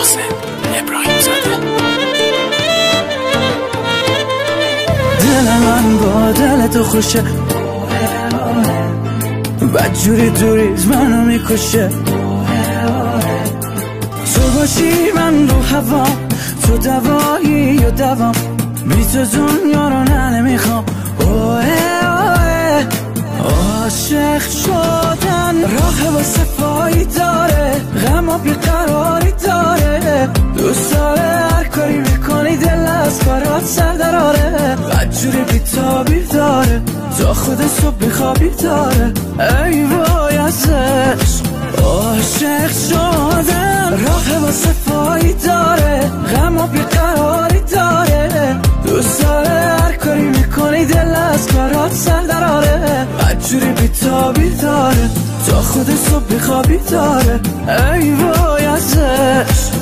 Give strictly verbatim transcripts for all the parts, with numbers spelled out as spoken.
حسین ابراهیم زاده. دل من با دل تو خوشه، بدجوری دوریز منو میکشه. تو باشی من رو هوا، تو دوایی و دوام، بی تو دنیا رو نه نمیخوام. اوه اوه عاشق شدن راه واسه پایی داره، غم و بیقراری داره. دوست داره هر کاری میکنی دل از کارات سر دراره. بدجوری بیتابی داره، تا خود صبح بیخوابی داره. ای وای ازش عاشق شدن راه واسه پایی داره، غم و بیقراری داره. دوست داره هر کاری میکنی دل از کارات سر دراره. بدجوری بیتابی داره، تا خود صبح بیخوابی داره. ای وای ازش.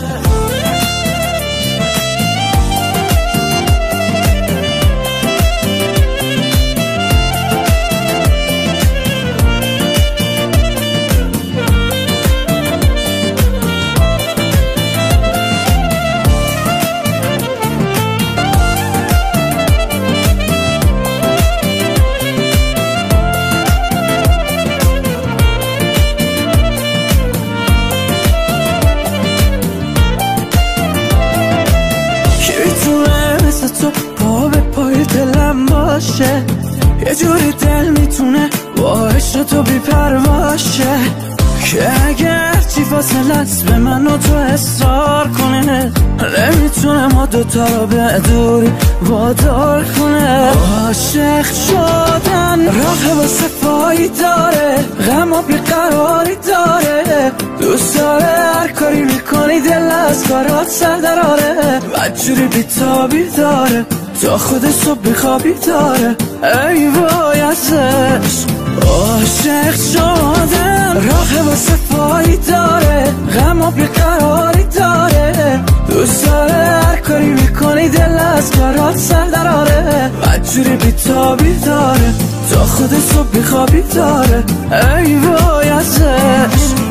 تو پا به پای دلم باشه، یه جوری دل میتونه با عشق تو بی پرواشه. که اگر چی فاصلت به من و تو اصرار کنه، نمیتونه ما دوتا رو به دوری وادار کنه. عاشق شدن راه واسه پایی داره، غم و بیقراری داره. دوست داره هر کاری میکنی دل از کارات سر دراره. بدجوری بیتابی داره، تا خود صبح بیخوابی داره. ای وای ازش عاشق شدن راه واسه پایی داره، غم و بیقراری داره. دوست داره هر کاری میکنی دل از کارات سر دراره. بدجوری بیتابی داره، تا خود صبح بیخوابی داره. ای وای ازش.